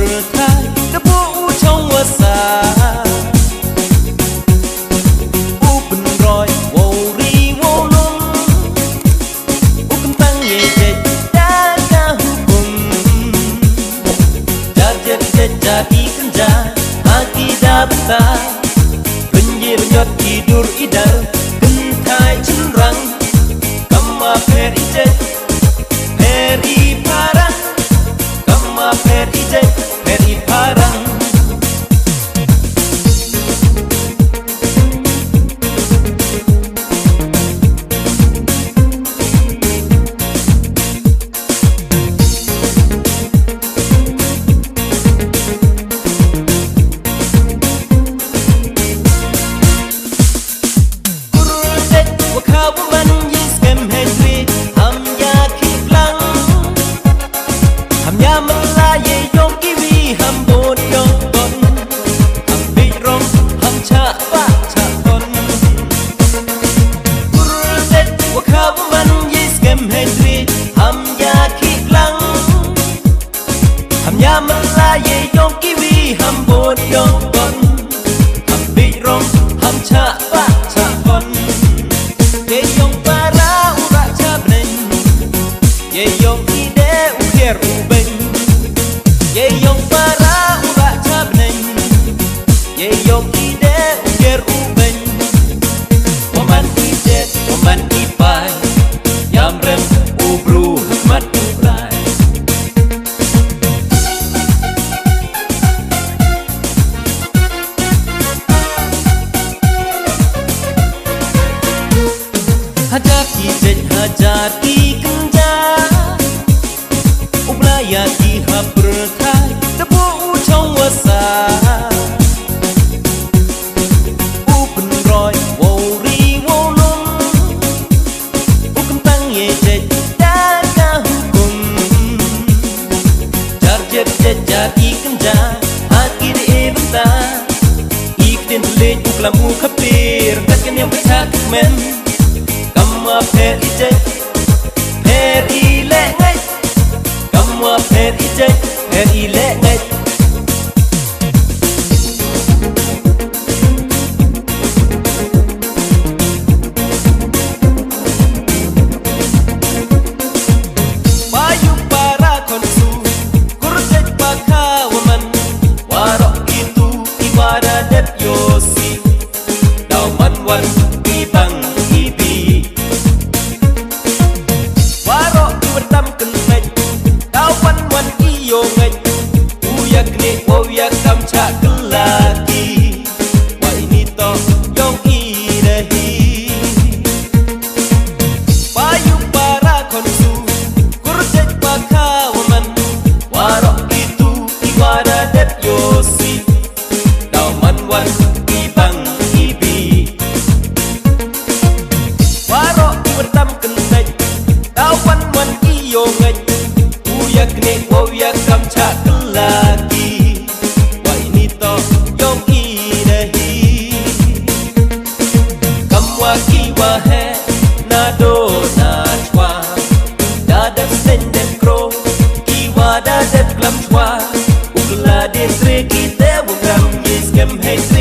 bertai Tepu ucong wasa Upen roy wori wolong Ukentang yejek daga hukum Jarjet jadi kenja Haki dah betah Benjir nyot tidur idar Gentai cenderang Kama per ijek Peri parang Kama per ijek Peri parang Melaye yong kiwi ham bon yong bon ham big rong ham cha pa cha bon ye yong para ura cha bnen ye yong ide u kher u ben ye yong para ura cha bnen ye yong ide u kher u ben woman ide woman ipai yam rem u bru mat u lai Hajar ijek hajar ikenja Ublaya iha berkai Tepu ucong wasa Upen roy wori wolong Ukentang yejek daga hukum Jarjet jadi kenja Haki di bentar Iktin telik uklamu kepir Katkan yang pecah men Kamu per ijek, per ilek ngai. Kamu per ijek, per ilek ngai. Bayu para konsu, kurjek pakawaman. Warok itu ibarat yosi. Dauman wan ibang. Uyak kam cak kelaki Wa ini toh yong idahi Payu para konsu Kurjek pakawaman Warok itu ibarat yosi Dauman wan ibang ibi Warok bertam kentek Dauman wan iyo ngej Uyak kam cak kelaki Kiwa he nado na chwa dadap sendem kro kiwa dadap klam chwa ugla de tre ki te bukram yes kem he